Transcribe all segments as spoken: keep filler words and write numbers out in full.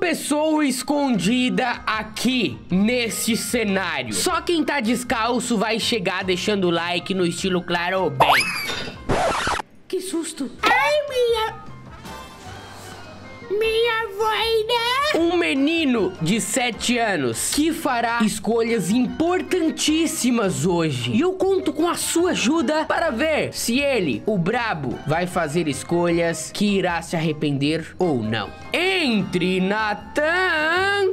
pessoa escondida aqui neste cenário. Só quem tá descalço vai chegar deixando o like no estilo Claro Bem. Que susto. Ai, minha... Minha voida. Um menino de sete anos que fará escolhas importantíssimas hoje. E eu conto com a sua ajuda para ver se ele, o brabo, vai fazer escolhas que irá se arrepender ou não. Entre Natan...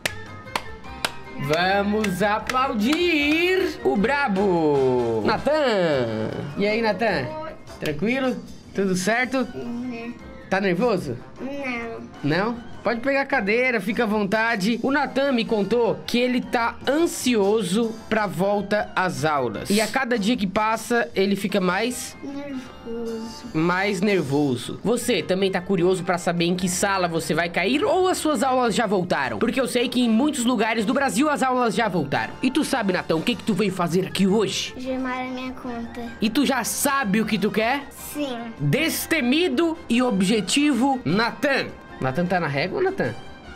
Vamos aplaudir o brabo. Natan. E aí, Natan? Tranquilo? Tudo certo? Não. Tá nervoso? Não. Não? Pode pegar a cadeira, fica à vontade. O Natan me contou que ele tá ansioso pra volta às aulas. E a cada dia que passa, ele fica mais... Nervoso. Mais nervoso. Você também tá curioso pra saber em que sala você vai cair ou as suas aulas já voltaram? Porque eu sei que em muitos lugares do Brasil as aulas já voltaram. E tu sabe, Natan, o que que tu veio fazer aqui hoje? Gemar a minha conta. E tu já sabe o que tu quer? Sim. Destemido e objetivo, Natan. Natan tá na régua, Natan?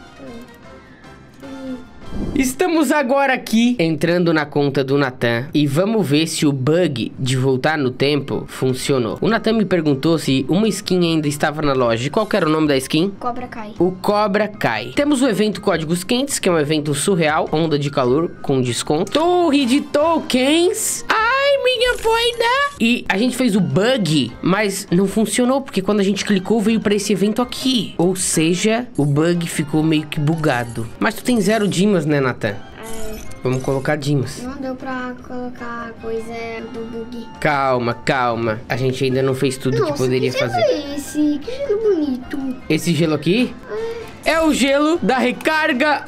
Estamos agora aqui, entrando na conta do Natan, e vamos ver se o bug de voltar no tempo funcionou. O Natan me perguntou se uma skin ainda estava na loja. Qual que era o nome da skin? Cobra Kai. O Cobra Kai. Temos o evento Códigos Quentes, que é um evento surreal, onda de calor com desconto. Torre de tokens. Ai, minha voida. E a gente fez o bug, mas não funcionou, porque quando a gente clicou, veio pra esse evento aqui. Ou seja, o bug ficou meio que bugado. Mas tu tem zero dimas, né, Natan? É, Vamos colocar dimas. não deu pra colocar coisa do bug. Calma, calma. A gente ainda não fez tudo Nossa, que poderia que gelo fazer. é esse? Que gelo bonito. Esse gelo aqui é o gelo da recarga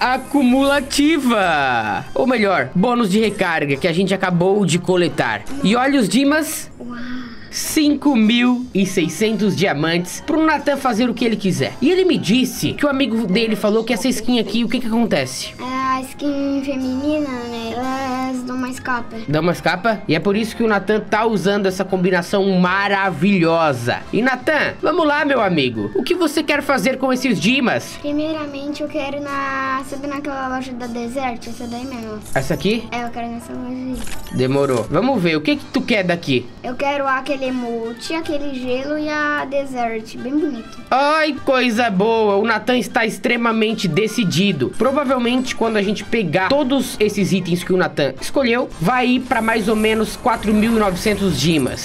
acumulativa. Ou melhor, bônus de recarga que a gente acabou de coletar. E olha os dimas. Uau. cinco mil e seiscentos diamantes pro Natan fazer o que ele quiser. E ele me disse que o amigo dele falou que essa skin aqui, o que que acontece? É a skin feminina, né? Elas dão mais capa. Dá uma escapa? E é por isso que o Natan tá usando essa combinação maravilhosa. E Natan, vamos lá, meu amigo. O que você quer fazer com esses dimas? Primeiramente, eu quero ir na... Sabe naquela loja da Desert? Essa daí mesmo. Essa aqui? É, eu quero nessa loja aí. Demorou. Vamos ver, o que que tu quer daqui? Eu quero aquele emote, aquele gelo e a Desert. Bem bonito. Ai, coisa boa. O Natan está extremamente decidido. Provavelmente, quando a gente pegar todos esses itens que o Natan escolheu, vai ir para mais ou menos quatro mil e novecentos dimas.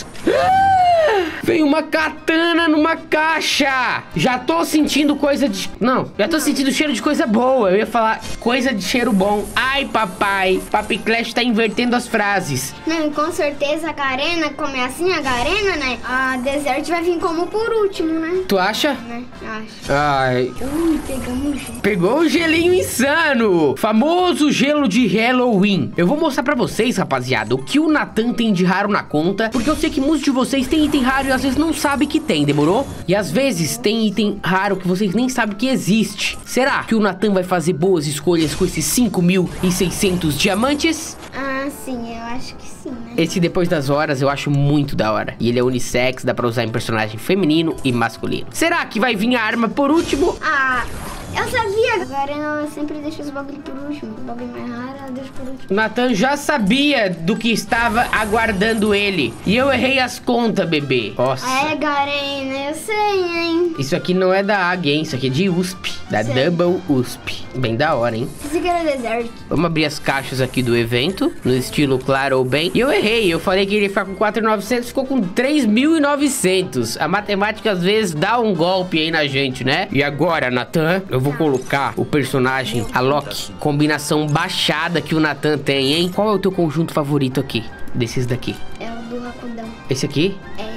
Veio uma katana numa caixa. Já tô sentindo coisa de... Não, já tô Não. sentindo cheiro de coisa boa. Eu ia falar coisa de cheiro bom. Ai, papai. Papi Clash tá invertendo as frases. Não, com certeza a Garena, como é assim a Garena, né? A Desert vai vir como por último, né? Tu acha? Né? Acho. Ai. Ui, pegamos o gelo. Pegou o gelinho insano. Famoso gelo de Halloween. Eu vou mostrar pra vocês, rapaziada, o que o Natan tem de raro na conta. Porque eu sei que muitos de vocês têm item raro e às vezes não sabem que tem, demorou? E às vezes tem item raro que vocês nem sabem que existe. Será que o Natan vai fazer boas escolhas com esses cinco mil e seiscentos diamantes? Ah, sim, eu acho que sim, né? Esse Depois das Horas eu acho muito da hora. E ele é unissex, dá pra usar em personagem feminino e masculino. Será que vai vir a arma por último? Ah, eu sabia. A Garena sempre deixa os bagulho por último. O bagulho mais raro, ela deixa por último. Natan já sabia do que estava aguardando ele. E eu errei as contas, bebê. Nossa. É, Garena, eu sei, hein? Isso aqui não é da A G, hein? Isso aqui é de U S P. Da Sei. Double U S P. Bem da hora, hein? Esse aqui era Desert. Vamos abrir as caixas aqui do evento, no estilo Claro ou Bem. E eu errei, eu falei que ele ia ficar com quatro mil e novecentos, ficou com três mil e novecentos. A matemática às vezes dá um golpe aí na gente, né? E agora, Natan, eu vou colocar o personagem, a Loki. Combinação baixada que o Natan tem, hein? Qual é o teu conjunto favorito aqui? Desses daqui. É o do Rakudão. Esse aqui? É.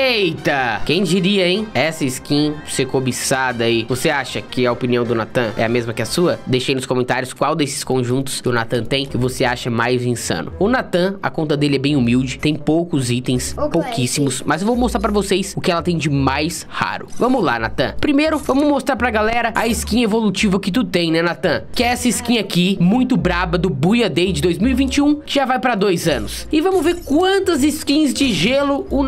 Eita! Quem diria, hein? Essa skin ser cobiçada aí. Você acha que a opinião do Natan é a mesma que a sua? Deixa aí nos comentários qual desses conjuntos que o Natan tem que você acha mais insano. O Natan, a conta dele é bem humilde, tem poucos itens, O pouquíssimos, mas eu vou mostrar pra vocês o que ela tem de mais raro. Vamos lá, Natan. Primeiro, vamos mostrar pra galera a skin evolutiva que tu tem, né, Natan? Que é essa skin aqui, muito braba, do Booyah Day de dois mil e vinte e um, que já vai pra dois anos. E vamos ver quantas skins de gelo o Natan tem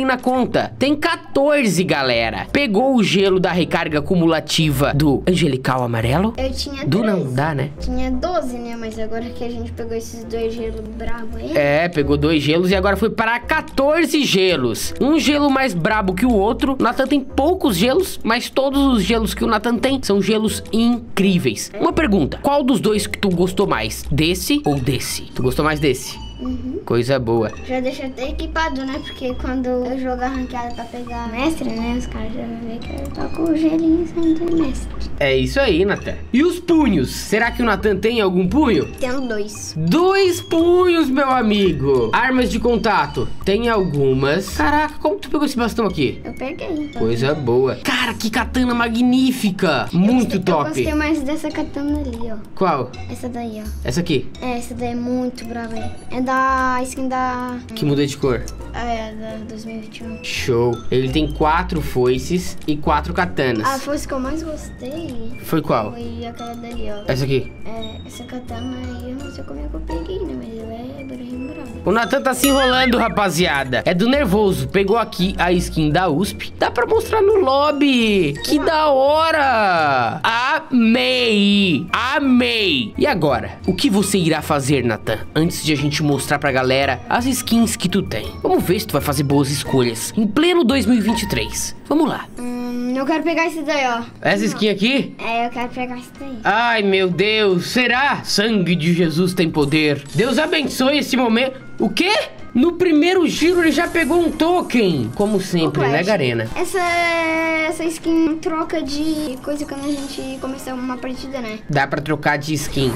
tem na conta? Tem quatorze, galera. Pegou o gelo da recarga acumulativa do Angelical Amarelo? Eu tinha Do treze. não dá, né? Tinha doze, né? Mas agora que a gente pegou esses dois gelos bravos aí... É, pegou dois gelos e agora foi para quatorze gelos. Um gelo mais brabo que o outro. O Nathan tem poucos gelos, mas todos os gelos que o Nathan tem são gelos incríveis. Uma pergunta, qual dos dois que tu gostou mais? Desse ou desse? Tu gostou mais desse? Uhum. Coisa boa. Já deixa até equipado, né? Porque quando eu jogar ranqueada pra pegar mestre, né? Os caras já vão ver que eu tô com o gelinho saindo de mestre. É isso aí, Nathan. E os punhos? Será que o Nathan tem algum punho? Tenho dois. Dois punhos, meu amigo. Armas de contato. Tem algumas. Caraca, como tu pegou esse bastão aqui? Eu peguei. Coisa boa. Cara, que katana magnífica. Muito Eu top. gostei mais dessa katana ali, ó. Qual? Essa daí, ó. Essa aqui, É, essa daí é muito brava. É da skin da... que muda de cor. É, da dois mil e vinte e um. Show. Ele tem quatro foices e quatro katanas. A força que eu mais gostei Foi qual? foi aquela dali, ó. Essa aqui. É, essa katana aí, eu não sei como é que eu peguei, né? Mas ela é bem brava. O Nathan tá se enrolando, rapaziada. É do nervoso. Pegou aqui a skin da U S P. Dá pra mostrar no lobby. Que da hora. Amei. Amei. E agora? O que você irá fazer, Nathan? Antes de a gente mostrar pra galera as skins que tu tem. Vamos ver se tu vai fazer boas escolhas. Em pleno dois mil e vinte e três. Vamos lá. Hum, eu quero pegar esse daí, ó. Essa skin aqui? É, eu quero pegar esse daí. Ai, meu Deus. Será? Sangue de Jesus tem poder. Deus abençoe esse momento. O quê? No primeiro giro ele já pegou um token. Como sempre, Ô, né, Clash, Garena? Essa, essa skin troca de coisa quando a gente começar uma partida, né? Dá pra trocar de skin.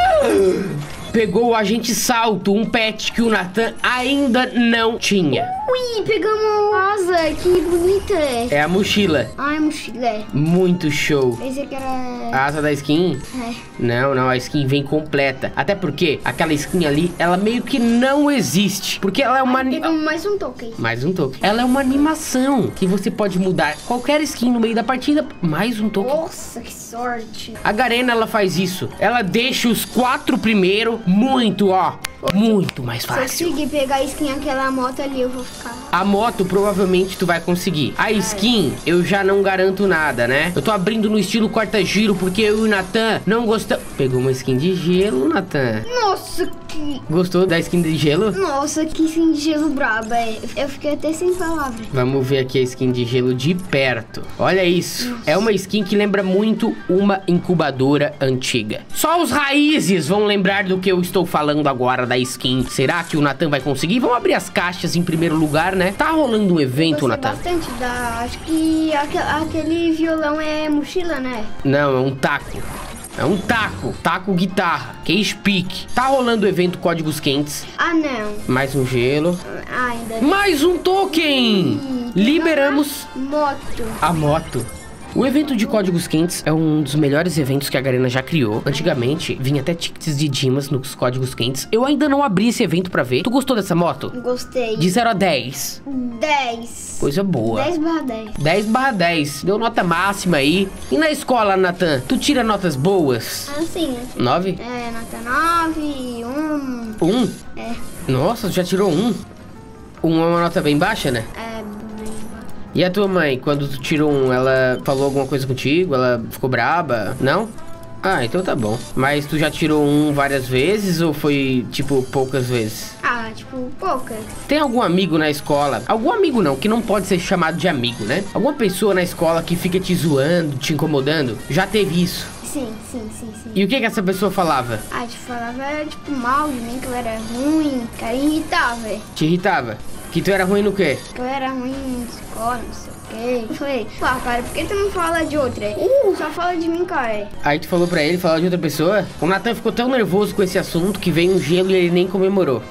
Pegou o agente salto, um pet que o Nathan ainda não tinha. Ui, pegamos a asa, que bonita. É a mochila. Ai, mochila. É. Muito show. Pensei que era... A asa da skin? É. Não, não, a skin vem completa. Até porque aquela skin ali, ela meio que não existe. Porque ela é uma... Ai, pegamos mais um token. Mais um token. Ela é uma animação que você pode mudar qualquer skin no meio da partida. Mais um token. Nossa, que sorte. A Garena, ela faz isso. Ela deixa os quatro primeiro muito, ó, muito mais Se eu fácil. conseguir pegar a skin aquela moto ali, eu vou ficar... A moto provavelmente tu vai conseguir. A skin eu já não garanto nada, né? Eu tô abrindo no estilo quarta-giro porque eu e o Nathan não gostamos. Pegou uma skin de gelo, Nathan. Nossa, que... Gostou da skin de gelo? Nossa, que skin de gelo braba. Eu fiquei até sem palavras. Vamos ver aqui a skin de gelo de perto. Olha isso. Nossa. É uma skin que lembra muito uma incubadora antiga. Só os raízes vão lembrar do que eu estou falando agora da skin. Será que o Nathan vai conseguir? Vamos abrir as caixas em primeiro lugar, né? Tá rolando um evento, Nathan? Bastante da... Acho que aquele, aquele violão é mochila, né? Não, é um taco. É um taco, taco guitarra, case pick. Tá rolando o evento Códigos Quentes. Ah, não. Mais um gelo. Ah, ainda... Mais um token! Hum, Liberamos moto. a moto. O evento de Códigos Quentes é um dos melhores eventos que a Garena já criou. Antigamente, vinha até tickets de Dimas nos Códigos Quentes. Eu ainda não abri esse evento pra ver. Tu gostou dessa moto? Gostei. De zero a dez. dez. Coisa boa. dez barra dez. dez barra dez. Deu nota máxima aí. E na escola, Nathan, tu tira notas boas? Ah, sim. nove? É, nota nove, um. um? É. Nossa, já tirou um. um é uma nota bem baixa, né? É, bem baixo. E a tua mãe, quando tu tirou um, ela falou alguma coisa contigo? Ela ficou braba? Não? Ah, então tá bom. Mas tu já tirou um várias vezes ou foi, tipo, poucas vezes? Ah, tipo, pouca. Tem algum amigo na escola? Algum amigo não, que não pode ser chamado de amigo, né? Alguma pessoa na escola que fica te zoando, te incomodando? Já teve isso? Sim, sim, sim, sim. E o que que essa pessoa falava? Ah, te falava, tipo, mal de mim, que eu era ruim, que era irritável. Te irritava? Que tu era ruim no quê? Que eu era ruim em escola, não sei o quê. Eu falei, pá, cara, por que tu não fala de outra? Uh, só fala de mim, cara. Aí tu falou pra ele, falou de outra pessoa? O Nathan ficou tão nervoso com esse assunto que veio um gelo e ele nem comemorou.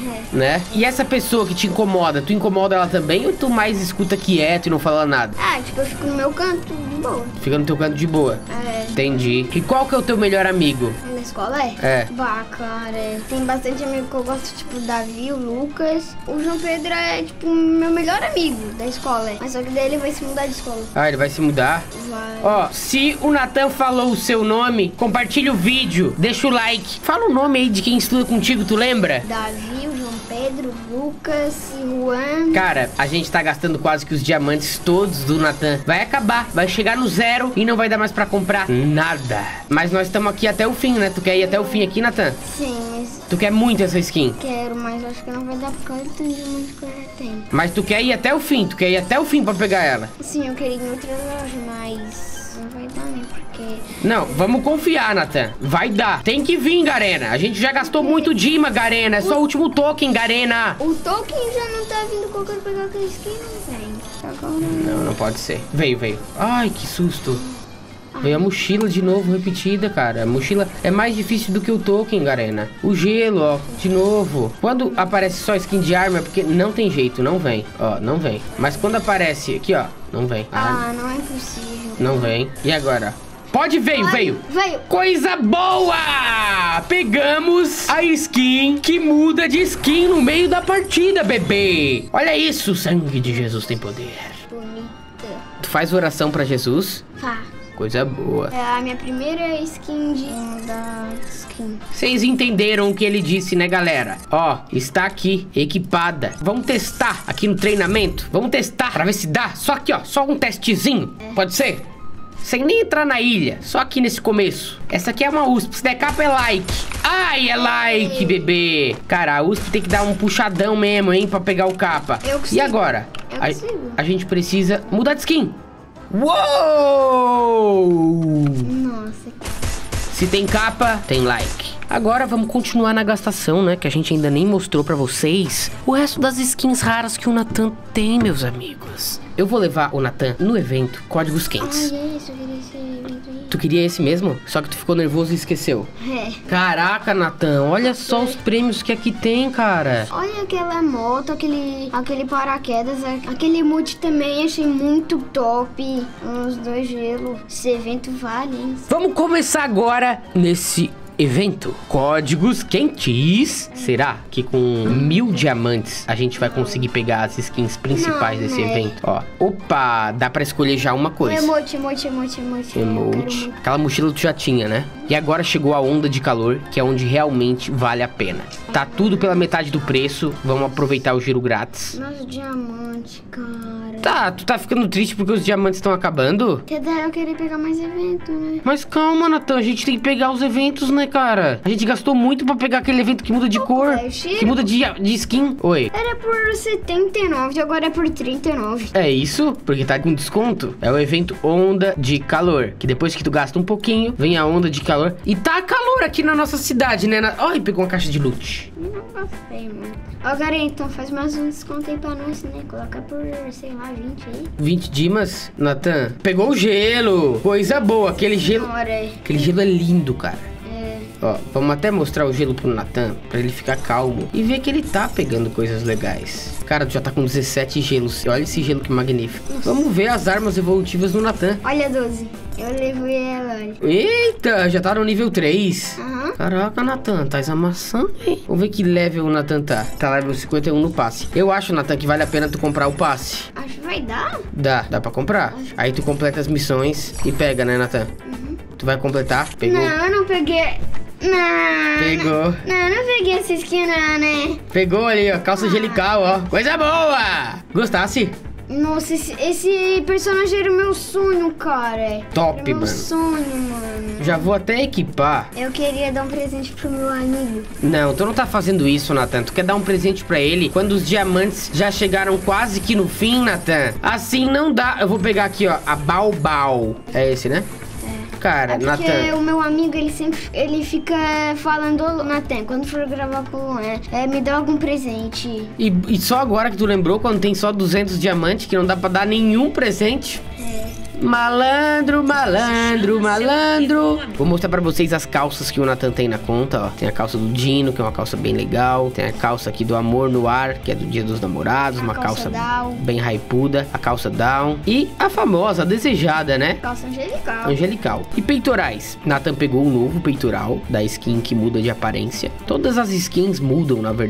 Né? E essa pessoa que te incomoda, tu incomoda ela também ou tu mais escuta quieto e não fala nada? Ah, tipo, eu fico no meu canto, de boa. Fica no teu canto de boa. É. Entendi. E qual que é o teu melhor amigo? Na escola é? É. Bah, cara, tem bastante amigo que eu gosto, tipo, o Davi, o Lucas. O João Pedro é, tipo, meu melhor amigo da escola. Mas só que daí ele vai se mudar de escola. Ah, ele vai se mudar? Vai. Ó, se o Nathan falou o seu nome, compartilha o vídeo, deixa o like. Fala o nome aí de quem estuda contigo, tu lembra? Davi, o João Pedro. Pedro, Lucas e Juan. Cara, a gente tá gastando quase que os diamantes todos do Nathan. Vai acabar, vai chegar no zero e não vai dar mais pra comprar nada. Mas nós estamos aqui até o fim, né? Tu quer ir até o fim aqui, Nathan? Sim, mas... Tu quer muito essa skin? Quero, mas acho que não vai dar porque olha o tanto de diamante que eu já tenho. Mas tu quer ir até o fim, tu quer ir até o fim pra pegar ela? Sim, eu queria ir em outra loja, mas não vai dar, né? Porque... Não, vamos confiar, Nathan. Vai dar. Tem que vir, Garena. A gente já gastou muito Dima, Garena. É só o último token, Garena. O token já não tá vindo, que eu quero pegar aquela skin, não vem. Agora... Não, não pode ser. Veio, veio. Ai, que susto. Veio a mochila de novo, repetida, cara. A mochila é mais difícil do que o token, Garena. O gelo, ó, de novo. Quando aparece só skin de arma, é porque não tem jeito, não vem. Ó, não vem. Mas quando aparece aqui, ó, não vem. Ah, ah não é possível. Não vem. E agora? Pode, veio, Ai, veio. Veio. Coisa boa! Pegamos a skin que muda de skin no meio da partida, bebê. Olha isso, o sangue de Jesus tem poder. Bonita. Tu faz oração pra Jesus? Tá. Coisa boa. É a minha primeira skin de... da skin. Vocês entenderam o que ele disse, né, galera? Ó, está aqui, equipada. Vamos testar aqui no treinamento? Vamos testar pra ver se dá. Só aqui, ó, só um testezinho. É. Pode ser? Sem nem entrar na ilha, só aqui nesse começo. Essa aqui é uma U S P, se der capa é like. Ai, é like, bebê. Cara, a U S P tem que dar um puxadão mesmo, hein, pra pegar o capa. Eu consigo. E agora? Eu a, consigo. a gente precisa mudar de skin. Uou! Nossa. Se tem capa, tem like. Agora vamos continuar na gastação, né? Que a gente ainda nem mostrou pra vocês o resto das skins raras que o Nathan tem, meus amigos. Eu vou levar o Nathan no evento Códigos Quentes. Ai, é isso, eu queria esse evento aí. Tu queria esse mesmo? Só que tu ficou nervoso e esqueceu. É. Caraca, Nathan, olha só os prêmios que aqui tem, cara. Olha aquela moto, aquele, aquele paraquedas, aquele emote também, achei muito top. Uns dois gelos. Esse evento vale, hein? Vamos começar agora nesse evento Códigos Quentes. Será que com mil diamantes a gente vai conseguir pegar as skins principais Não, desse né? evento? Ó, opa, dá pra escolher já uma coisa. Emote, emote, emote, emote. Emote. Aquela mochila tu já tinha, né? E agora chegou a onda de calor, que é onde realmente vale a pena. Tá tudo pela metade do preço. Vamos aproveitar o giro grátis. Nossa, diamante, cara. Tá, tu tá ficando triste porque os diamantes estão acabando? Que daí eu queria pegar mais evento, né? Mas calma, Nathan, a gente tem que pegar os eventos, né, cara? A gente gastou muito pra pegar aquele evento que muda de cor, Chico. que muda de, de skin. Oi. Era por setenta e nove, agora é por trinta e nove. É isso? Porque tá com desconto. É o evento Onda de Calor, que depois que tu gasta um pouquinho, vem a onda de calor. E tá calor aqui na nossa cidade, né? Na... Ai, pegou uma caixa de loot. Não gostei, mano. Ó, cara, então faz mais um desconto aí pra nós, né? Coloca por, sei lá, vinte aí. vinte dimas, Nathan. Pegou o gelo. Coisa boa, aquele gelo. Bora aí. Aquele gelo é lindo, cara. É. Ó, vamos até mostrar o gelo pro Nathan, pra ele ficar calmo e ver que ele tá pegando coisas legais. Cara, tu já tá com dezessete gelos. Olha esse gelo que magnífico. Nossa. Vamos ver as armas evolutivas do Nathan. Olha, doze. Eu levei ela, olha. Eita, já tá no nível três. Aham. Caraca, Nathan, tá amassando, hein? Vamos ver que level o Nathan tá. Tá level cinquenta e um no passe. Eu acho, Nathan, que vale a pena tu comprar o passe. Acho que vai dar. Dá, dá pra comprar. Aí tu completa as missões e pega, né, Nathan? Uhum. Tu vai completar? Pegou? Não, eu não peguei. Não. Pegou. Não, eu não peguei essa skin, não, né? Pegou ali, ó, calça angelical, ó. Coisa boa! Gostasse? Nossa, esse, esse personagem era o meu sonho, cara. Top, era meu mano. sonho, mano. Já vou até equipar. Eu queria dar um presente pro meu amigo. Não, tu não tá fazendo isso, Nathan. Tu quer dar um presente pra ele quando os diamantes já chegaram quase que no fim, Nathan. Assim não dá. Eu vou pegar aqui, ó, a Baobal. É esse, né? Cara, É porque Nathan. o meu amigo, ele sempre, ele fica falando, Nathan, quando for gravar com o Luan, é, me dá algum presente. E, e só agora que tu lembrou, quando tem só duzentos diamantes, que não dá pra dar nenhum presente? É. Malandro, malandro, malandro. Vou mostrar pra vocês as calças que o Nathan tem na conta, ó. Tem a calça do Dino, que é uma calça bem legal. Tem a calça aqui do Amor no Ar, que é do Dia dos Namorados. A uma calça calça, down. bem hypuda. A calça down. E a famosa, a desejada, né? Calça angelical. Angelical. E peitorais. Nathan pegou um novo peitoral da skin que muda de aparência. Todas as skins mudam, na verdade.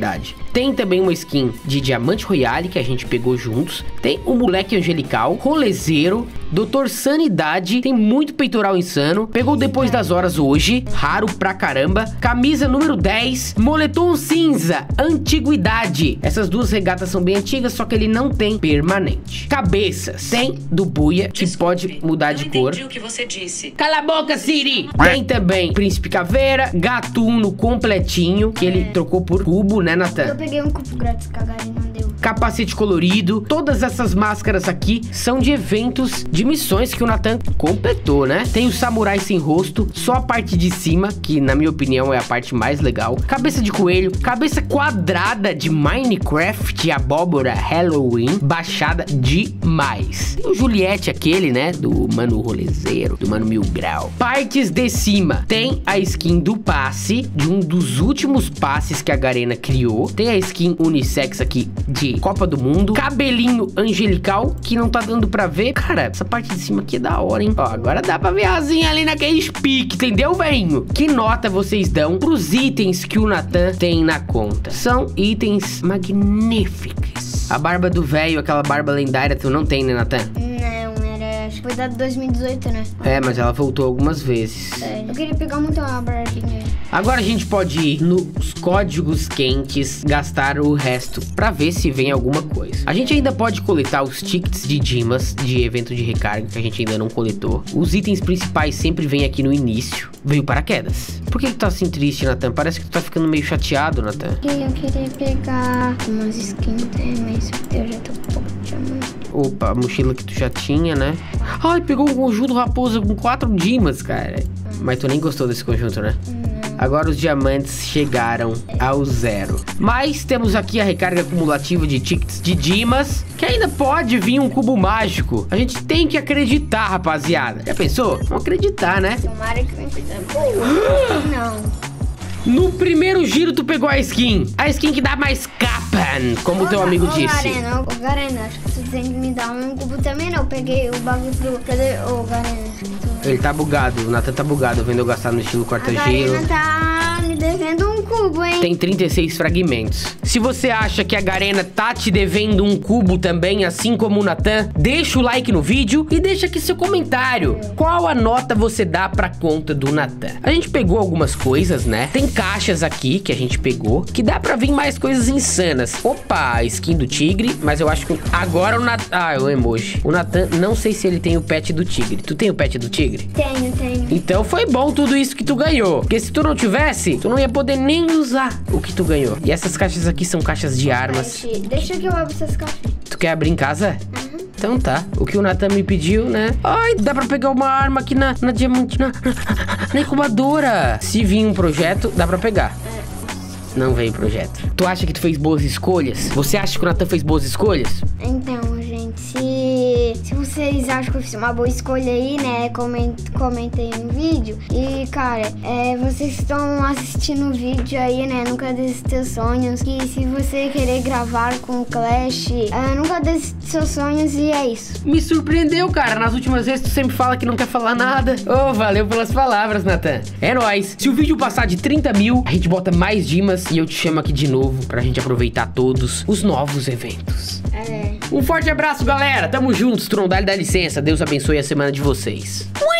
Tem também uma skin de Diamante Royale que a gente pegou juntos. Tem o Moleque Angelical, Rolezeiro, doutor Sanidade, tem muito peitoral insano. Pegou depois das horas hoje, raro pra caramba. Camisa número dez, moletom cinza, antiguidade. Essas duas regatas são bem antigas, só que ele não tem permanente. Cabeças, tem do Buia, que Desculpe, pode mudar de cor. O que você disse. Cala a boca, Siri! Tem também Príncipe Caveira, Gatuno completinho, que ele trocou por cubo, né, Natan? Eu peguei um cubo grátis que a Garen não deu. Capacete colorido. Todas essas máscaras aqui são de eventos, de missões que o Natan completou, né? Tem o Samurai Sem Rosto, só a parte de cima, que na minha opinião é a parte mais legal. Cabeça de coelho, cabeça quadrada de Minecraft, abóbora Halloween, baixada demais. Tem o Juliette, aquele, né? Do Mano Rolezeiro, do Mano Mil Grau. Partes de cima, tem a skin do passe, de um dos últimos passes que a Garena criou. Tem a skin unissex aqui de Copa do Mundo. Cabelinho angelical, que não tá dando pra ver. Cara, essa parte de cima aqui é da hora, hein? Ó, agora dá pra ver a asinha ali naquele pique, entendeu, velho? Que nota vocês dão pros itens que o Natan tem na conta? São itens magníficos. A barba do velho, aquela barba lendária, tu não tem, né, Natan? Não, era... Acho que foi da dois mil e dezoito, né? É, mas ela voltou algumas vezes. É, eu queria pegar muito uma barbinha. Agora a gente pode ir nos códigos quentes, gastar o resto pra ver se vem alguma coisa. A gente ainda pode coletar os tickets de Dimas, de evento de recarga, que a gente ainda não coletou. Os itens principais sempre vêm aqui no início. Veio paraquedas. Por que tu tá assim triste, Natan? Parece que tu tá ficando meio chateado, Natan. Eu queria pegar umas skins, mas eu já tô com pouco de diamante. Opa, a mochila que tu já tinha, né? Ai, pegou um conjunto raposa com quatro Dimas, cara. Mas tu nem gostou desse conjunto, né? Agora os diamantes chegaram ao zero. Mas temos aqui a recarga acumulativa de tickets de Dimas, que ainda pode vir um cubo mágico. A gente tem que acreditar, rapaziada. Já pensou? Vamos acreditar, né? Tomara que venha coisa boa. Não. No primeiro giro tu pegou a skin. A skin que dá mais capa, como o teu amigo ô, disse. Garena, ô, Garena, acho que tu tem que me dar um cubo também, não. Eu peguei o bagulho pro... Cadê? Ô, Garena, acho que tu... Ele tá bugado, o Natan tá bugado, vendo eu gastar no estilo quarta a giro. Garena tá me devendo um cubo, hein? Tem trinta e seis fragmentos. Se você acha que a Garena tá te devendo um cubo também, assim como o Natan, deixa o like no vídeo e deixa aqui seu comentário. Qual a nota você dá pra conta do Natan? A gente pegou algumas coisas, né? Tem caixas aqui que a gente pegou, que dá pra vir mais coisas insanas. Opa, skin do tigre, mas eu acho que agora o Natan... Ah, é o emoji. O Natan, não sei se ele tem o pet do tigre. Tu tem o pet do tigre? Tenho, tenho. Então foi bom tudo isso que tu ganhou. Porque se tu não tivesse, tu não ia poder nem usar o que tu ganhou. E essas caixas aqui são caixas de armas. Deixa que eu abro essas caixas. Tu quer abrir em casa? Uhum. Então tá. O que o Natan me pediu, né? Ai, dá pra pegar uma arma aqui na, na diamante, na, na incubadora. Se vir um projeto, dá pra pegar. É. Não veio projeto. Tu acha que tu fez boas escolhas? Você acha que o Natan fez boas escolhas? Então, gente, se, se vocês acham que eu fiz uma boa escolha aí, né, coment, comentem no vídeo. E, cara, é, vocês estão assistindo o vídeo aí, né, nunca desista dos seus sonhos. Que se você querer gravar com o Clash, é, nunca desista dos seus sonhos e é isso. Me surpreendeu, cara. Nas últimas vezes tu sempre fala que não quer falar nada. Ô, oh, valeu pelas palavras, Natan. É nóis. Se o vídeo passar de trinta mil, a gente bota mais Dimas e eu te chamo aqui de novo pra gente aproveitar todos os novos eventos. É. Um forte abraço, galera. Tamo juntos. Trondalho dá licença. Deus abençoe a semana de vocês. Ui!